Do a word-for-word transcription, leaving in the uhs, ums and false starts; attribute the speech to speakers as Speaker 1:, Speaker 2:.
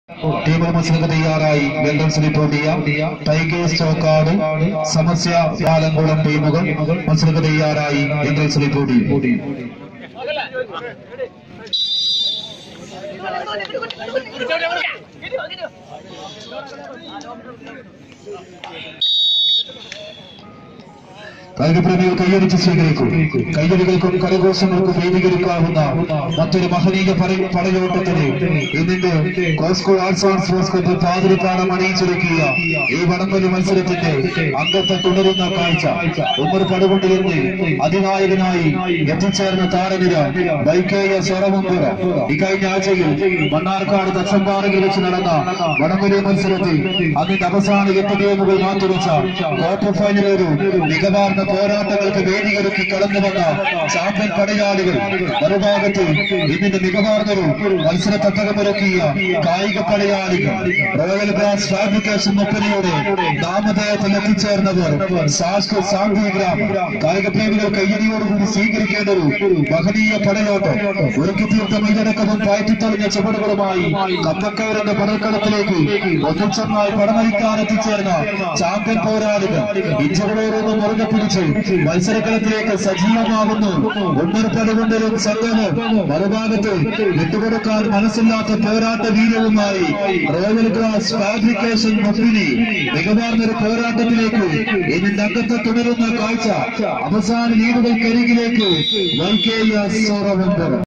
Speaker 1: Team മത്സരത്തിന് തയ്യാറായി വെൽഡൻസ് റിപ്പോർട്ട് ചെയ്യാം. ടൈഗേഴ്സ് ചോക്കാട്, സമസ്യ പാലംകുളം ടീമുകൾ മത്സരത്തിന് തയ്യാറായി വെൽഡൻസ് റിപ്പോർട്ട് ചെയ്യും. കായികപ്രേമികൾ കൈയടിച്ച് സ്വീകരിക്കും. കൈയടികൾക്കും കരഘോഷങ്ങൾക്കും വേദികരിക്കാവുന്ന മറ്റൊരു മഹനീയ പടയോട്ടത്തിന് ഇന്നിന്റെ Cosco arts and sports club Pathiripadam അണിയിച്ചൊരുക്കിയ ഈ വടംവലി മത്സരത്തിന്റെ അംഗത്തെ തുടരുന്ന കാഴ്ച ഉമ്മർ പടുകൊണ്ടിരുന്ന് അതിനായകനായി എത്തിച്ചേർന്ന താരനിര ബൈക്കേയ സ്വറമുമ്പുറ ഇക്കഴിഞ്ഞ ആഴ്ചയിൽ മണ്ണാർക്കാട് തച്ചമ്പാറയിൽ വെച്ച് നടന്ന വടംവലി മത്സരത്തിൽ അതിന്റെ അവസാന എട്ട് ഗെയിമുകൾ മാറ്റുവെച്ച ക്വാർട്ടർ ഫൈനലൊരു മികവാർന്ന പോരാട്ടങ്ങൾക്ക് വേദിയൊരുക്കി കടന്നു വന്ന ചാമ്പ്യൻ പടയാളികൾ മറുഭാഗത്ത് ഇതിന്റെ മികവാർന്നൊരു മത്സര തട്ടകമൊരുക്കിയ കായിക പടയാളികൾ റോയൽ ഗ്രാസ് ഫാബ്രിക്കേഷൻ ഒപ്പനയുടെ നാമധേയത്തിൽ എത്തിച്ചേർന്നവർ സാന്ത്വഗ്രാം കായിക പ്രേമികൾ കയ്യടിയോടുകൂടി സ്വീകരിക്കേണ്ട ഒരു മഹനീയ പടയോട്ടം ഒരുക്കി തീർത്ത മൈതടക്കവും പാറ്റിത്തെളിഞ്ഞ ചുവടുകളുമായി കമ്പക്കയറിന്റെ പടക്കളത്തിലേക്ക് ഒന്നിച്ചൊന്നായി പടമരിക്കാൻ എത്തിച്ചേർന്ന ചാമ്പ്യൻ പോരാളികൾ ഇഞ്ചകളോടൊന്നും മുറുകെ പിടിച്ച് മത്സരക്കളത്തിലേക്ക് സജീവമാകുന്നു. ഒന്നര പടുകൊണ്ടലും സംഘവും മറുഭാഗത്ത് വിട്ടുകൊടുക്കാൻ മനസ്സില്ലാത്ത പോരാട്ട വീര്യവുമായി റോയൽ ഗ്രാസ് ഫാബ്രിക്കേഷൻ ഒപ്പിനി മികവാർന്നൊരു പോരാട്ടത്തിലേക്ക് ഇതിന്റെ അംഗത്തെ തുടരുന്ന കാഴ്ച അവസാന ലീഡുകൾക്കരികിലേക്ക് വൈകേയ സോറവുണ്ട്.